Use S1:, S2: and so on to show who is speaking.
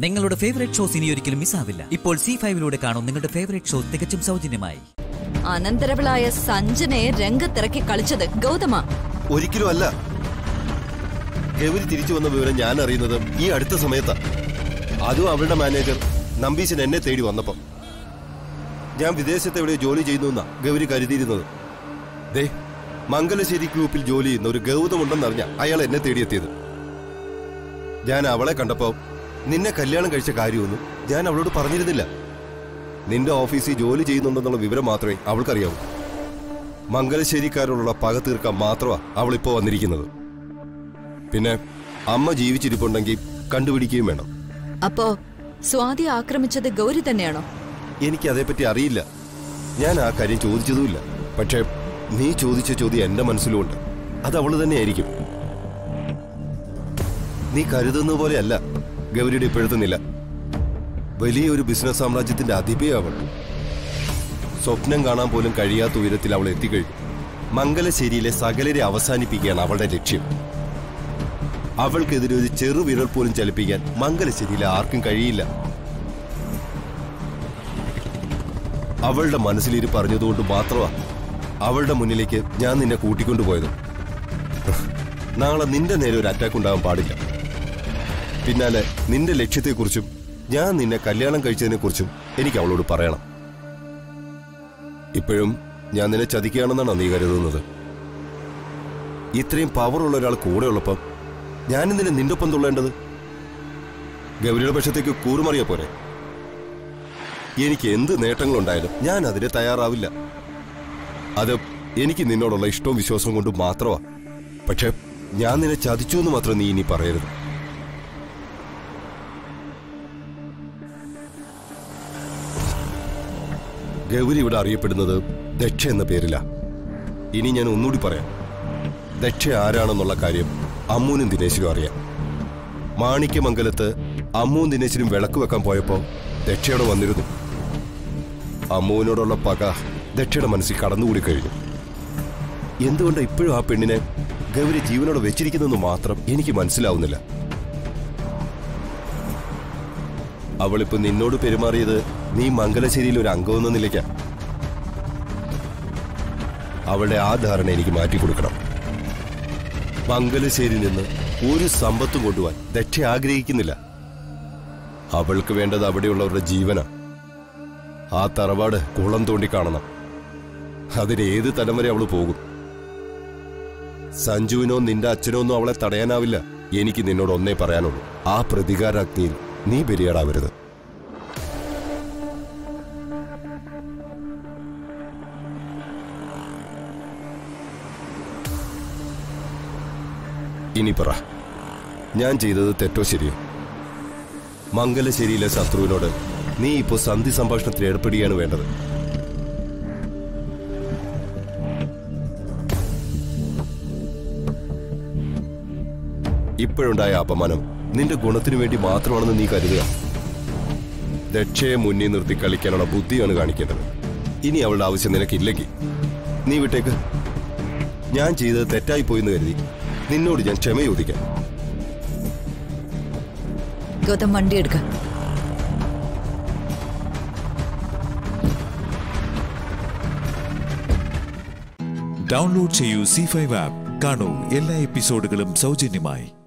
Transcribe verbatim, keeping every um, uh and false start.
S1: നിങ്ങളുടെ favourite shows ഇനി ഒരിക്കലും മിസ്സാവില്ല. ഇപ്പോൾ സി ഫൈവിലൂടെ കാണും നിങ്ങളുടെ ഫേവറേറ്റ് ഷോ തികച്ചും സൗജന്യമായി.
S2: അനന്തരവളായ സഞ്ജനയെ രംഗത്തിറക്കി കളിച്ചത് ഗൗതമ.
S3: ഒരിക്കലും അല്ല. ഗൗരി തിരിച്ചു വന്ന വിവരം ഞാൻ അറിയുന്നത് ഈ അടുത്ത സമയത്താ. അതും അവളുടെ മാനേജർ നമ്പീശൻ എന്നെ തേടി വന്നപ്പം. ഞാൻ വിദേശത്ത് എവിടെ ജോലി ചെയ്യുന്നു എന്നാ ഗൗരി കരുതിയിരുന്നത്. ദേ, മംഗലശ്ശേരി ഗ്രൂപ്പിൽ ജോലി ചെയ്യുന്ന ഒരു ഗൗതമുണ്ടെന്നറിഞ്ഞ അയാൾ എന്നെ തേടിയെത്തിയത്. ഞാൻ അവളെ കണ്ടപ്പോ നിന്നെ കല്യാണം കഴിച്ച കാര്യമൊന്നും ഞാൻ അവളോട് പറഞ്ഞിരുന്നില്ല. നിന്റെ ഓഫീസിൽ ജോലി ചെയ്യുന്നുണ്ടെന്നുള്ള വിവരം മാത്രമേ അവൾക്കറിയാവൂ. മംഗലശ്ശേരിക്കാരോടുള്ള പക തീർക്കാൻ മാത്രമാ അവളിപ്പോ വന്നിരിക്കുന്നത്. പിന്നെ അമ്മ ജീവിച്ചിരിപ്പുണ്ടെങ്കിൽ കണ്ടുപിടിക്കുകയും വേണം.
S2: അപ്പോ സ്വാതി ആക്രമിച്ചത് ഗൗരി തന്നെയാണോ?
S3: എനിക്ക് അതേപ്പറ്റി അറിയില്ല. ഞാൻ ആ കാര്യം ചോദിച്ചതുമില്ല. പക്ഷേ നീ ചോദിച്ച ചോദ്യം എന്റെ മനസ്സിലുമുണ്ട്. അത് അവള് തന്നെയായിരിക്കും. നീ കരുതുന്ന പോലെയല്ല ഗൗരിയുടെ ഇപ്പോഴത്തെ നില. വലിയൊരു ബിസിനസ് സാമ്രാജ്യത്തിന്റെ അധിപയാ അവൾ. സ്വപ്നം കാണാൻ പോലും കഴിയാത്ത ഉയരത്തിൽ അവൾ എത്തിക്കഴിഞ്ഞു. മംഗലശ്ശേരിയിലെ സകലരെ അവസാനിപ്പിക്കുകയാണ് അവളുടെ ലക്ഷ്യം. അവൾക്കെതിരെ ഒരു ചെറുവിരൽ പോലും ചലിപ്പിക്കാൻ മംഗലശ്ശേരിയിലെ ആർക്കും കഴിയില്ല. അവളുടെ മനസ്സിലിരി പറഞ്ഞതുകൊണ്ട് മാത്രമാണ് അവളുടെ മുന്നിലേക്ക് ഞാൻ നിന്നെ കൂട്ടിക്കൊണ്ടുപോയത്. നാളെ നിന്റെ നേരെ ഒരു അറ്റാക്ക് ഉണ്ടാകാൻ പാടില്ല. പിന്നാലെ നിന്റെ ലക്ഷ്യത്തെക്കുറിച്ചും ഞാൻ നിന്നെ കല്യാണം കഴിച്ചതിനെക്കുറിച്ചും എനിക്ക് അവളോട് പറയണം. ഇപ്പോഴും ഞാൻ നിന്നെ ചതിക്കുകയാണെന്നാണോ നീ കരുതുന്നത്? ഇത്രയും പവറുള്ള ഒരാൾ കൂടെ ഉള്ളപ്പം ഞാൻ നിന്നെ നിന്റെ ഒപ്പം തുള്ളേണ്ടത്? ഗൗരിയുടെ പക്ഷത്തേക്ക് കൂറുമറിയ പോരെ? എനിക്ക് എന്ത് നേട്ടങ്ങളുണ്ടായാലും ഞാൻ അതിന് തയ്യാറാവില്ല. അത് എനിക്ക് നിന്നോടുള്ള ഇഷ്ടവും വിശ്വാസവും കൊണ്ട് മാത്രമാ. പക്ഷെ ഞാൻ നിന്നെ ചതിച്ചു എന്ന് മാത്രം നീ ഇനി പറയരുത്. ഗൗരി ഇവിടെ അറിയപ്പെടുന്നത് ദക്ഷ എന്ന പേരില. ഇനി ഞാൻ ഒന്നുകൂടി പറയാം. ദക്ഷ ആരാണെന്നുള്ള കാര്യം അമ്മൂനും ദിനേശിനും അറിയാം. മാണിക്യമംഗലത്ത് അമ്മൂനും ദിനേശിനും വിളക്ക് വെക്കാൻ പോയപ്പോ ദക്ഷയോടെ വന്നിരുന്നു. അമ്മൂവിനോടുള്ള പക ദക്ഷയുടെ മനസ്സിൽ കടന്നുകൂടി കഴിഞ്ഞു. എന്തുകൊണ്ട് ഇപ്പോഴും ആ പെണ്ണിനെ ഗൗരി ജീവനോടെ വെച്ചിരിക്കുന്നെന്ന് മാത്രം എനിക്ക് മനസ്സിലാവുന്നില്ല. അവളിപ്പോ നിന്നോട് പെരുമാറിയത് നീ മംഗലശ്ശേരിയിൽ ഒരു അംഗമെന്ന നിലയ്ക്കാ. അവളുടെ ആ ധാരണ എനിക്ക് മാറ്റിക്കൊടുക്കണം. മംഗലശ്ശേരിയിൽ നിന്ന് ഒരു സമ്പത്തും കൊണ്ടുപോകാൻ ദക്ഷ ആഗ്രഹിക്കുന്നില്ല. അവൾക്ക് വേണ്ടത് അവിടെയുള്ളവരുടെ ജീവനാ. ആ തറവാട് കുളം തോണ്ടി കാണണം. അതിന് ഏത് തലം വരെ അവള് പോകും? സഞ്ജുവിനോ നിന്റെ അച്ഛനോ ഒന്നും അവളെ തടയാനാവില്ല. എനിക്ക് നിന്നോട് ഒന്നേ പറയാനുള്ളൂ, ആ പ്രതികാരാഗ്നിയിൽ നീ ബലിയാടാവരുത്. ഇനി പറ, ഞാൻ ചെയ്തത് തെറ്റോ ശരിയോ? മംഗലശ്ശേരിയിലെ ശത്രുവിനോട് നീ ഇപ്പോ സന്ധി സംഭാഷണത്തിൽ ഏർപ്പെടുകയാണ് വേണ്ടത്. ഇപ്പോഴുണ്ടായ അപമാനം നിന്റെ ഗുണത്തിനു വേണ്ടി മാത്രമാണെന്ന് നീ കരുതുക. ദക്ഷയെ മുന്നിൽ നിർത്തി കളിക്കാനുള്ള ബുദ്ധിയാണ് കാണിക്കേണ്ടത്. ഇനി അവളുടെ ആവശ്യം നിനക്കില്ലെങ്കിൽ നീ വിട്ടേക്ക്. ഞാൻ ചെയ്തത് തെറ്റായി പോയെന്ന് കരുതി നിന്നോട് ഞാൻ ക്ഷമ ചോദിക്കാം.
S2: ഗൗതം, വണ്ടി എടുക്ക.
S4: ഡൗൺലോഡ് ചെയ്യൂ സി ഫൈവ് ആപ്പ്. കാണൂ എല്ലാ എപ്പിസോഡുകളും സൗജന്യമായി.